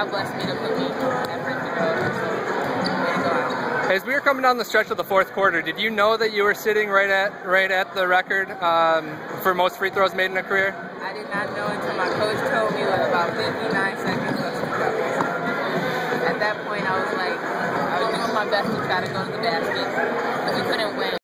God blessed me to put me at Franklin Road. So, way to go out. As we were coming down the stretch of the fourth quarter, did you know that you were sitting right at the record for most free throws made in a career? I did not know until my coach told me with about 59 seconds left to go. At that point, I was doing my best to try to go to the basket, but we couldn't win.